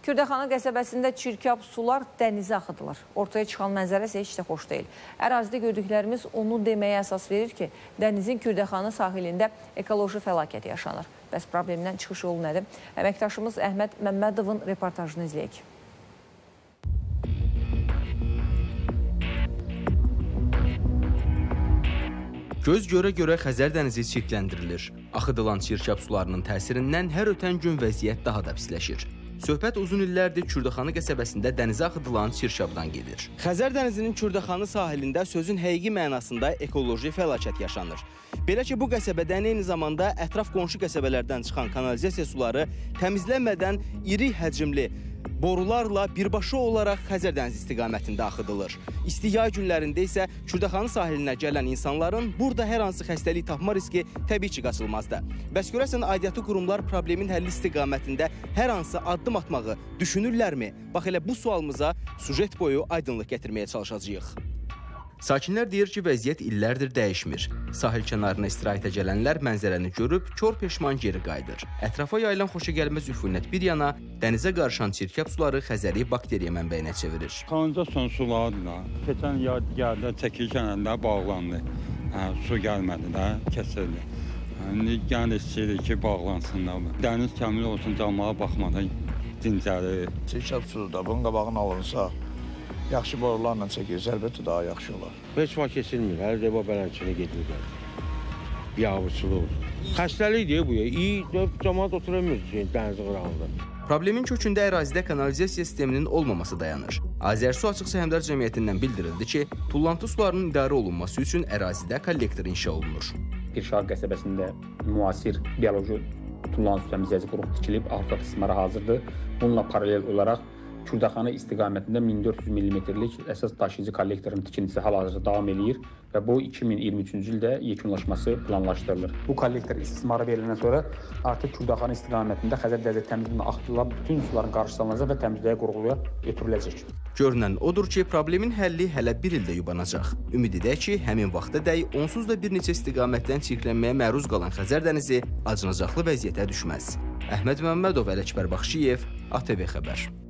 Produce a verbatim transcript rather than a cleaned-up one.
Kürdəxanı qəsəbəsində çirkab sular dənizə axıdılır. Ortaya çıxan mənzərə isə heç də xoş deyil. Ərazidə gördüklərimiz onu deməyə əsas verir ki, dənizin Kürdəxanı sahilində ekoloji fəlakət yaşanır. Bəs problemdən çıxış yolu nədir? Əməkdaşımız Əhməd Məmmədovun reportajını izləyək. Göz görə-görə Xəzər dənizi çirkləndirilir. Axıdılan çirkab sularının təsirindən hər ötən gün vəziyyət daha da pisləşir. Söhbət uzun illərdir Kürdəxanı qəsəbəsində dənizə axıdılan çirkabdan gedir. Xəzər dənizinin Kürdəxanı sahilində sözün həqiqi mənasında ekoloji fəlakət yaşanır. Belə ki, bu qəsəbədən eyni zamanda ətraf qonşu qəsəbələrdən çıxan kanalizasiya suları təmizlənmədən iri həcmli borularla birbaşa olaraq Xəzər dənizi istiqamətində axıdılır. İsti yay günlərində isə Kürdəxanı sahilinə gələn insanların burada hər hansı xəstəlik tapma riski təbii ki, qaçılmazdır. Bəs görəsən, aidiyyatı qurumlar problemin həlli istiqamətində hər hansı addım atmağı düşünürlərmi? Bax, elə bu sualımıza sujet boyu aydınlıq gətirməyə çalışacağıq. Sakinlər deyir ki, vəziyyət illərdir dəyişmir. Sahil kənarına istirahətə gələnlər mənzərəni görüb, kör peşman geri qayıdır. Ətrafa yayılan xoşagəlməz üfunət bir yana, dənizə qarışan çirkab suları Xəzəri bakteriya mənbəyinə çevirir. Kanalizasiya sularıdır. Keçən yay gəldi, çəkil kənarında bağlandı. Hə, su gəlmədi də, kəsildi. İndi yəni istəyirik ki, bağlansın da. Dəniz kəmil olsun, camağa baxmadan dincəlir. Çirkab sudur da, bunun qabağını alınsa, yaxşı borularla çəkilsə, əlbəttə daha yaxşı olar. Heç vaxt kesilmir, hər dəfə bələnçini gedir. Biabırçılıq. Xəstəlikdir bu ya. İyi, cəmaat oturamır ki, dəniz qırağında. Problemin kökündə ərazidə kanalizasiya sisteminin olmaması dayanır. Azərsu Açıq Səhmdar Cəmiyyətindən bildirildi ki, tullantı sularının idarə olunması üçün ərazidə kollektor inşa olunur. Pirşaq qəsəbəsində müasir bioloji tullantı su təmizləyici qrup tikilib, altı qismara hazırdır. Bununla paralel olaraq Kürdəxanı istiqamətində min dörd yüz millimetrlik əsas daşıyıcı kollektorun tikintisi hal-hazırda davam edir və bu iki min iyirmi üçüncü ildə yekunlaşması planlaşdırılır. Bu kollektor istismara veriləndən sonra artıq Kürdəxanı istiqamətində Xəzər dənizi təmizliyinə axıdılan bütün suların qarşılanacaq və təmizliyə qurğuluya ötürüləcək. Görünən odur ki, problemin həlli hələ bir ildə yubanacaq. Ümid edək ki, həmin vaxtadək onsuz da bir neçə istiqamətdən çirklənməyə məruz qalan Xəzər dənizi acınacaqlı vəziyyətə düşməz. Əhməd Məmmədov, Ələkbər Baxşiyev, A T V Xəbər.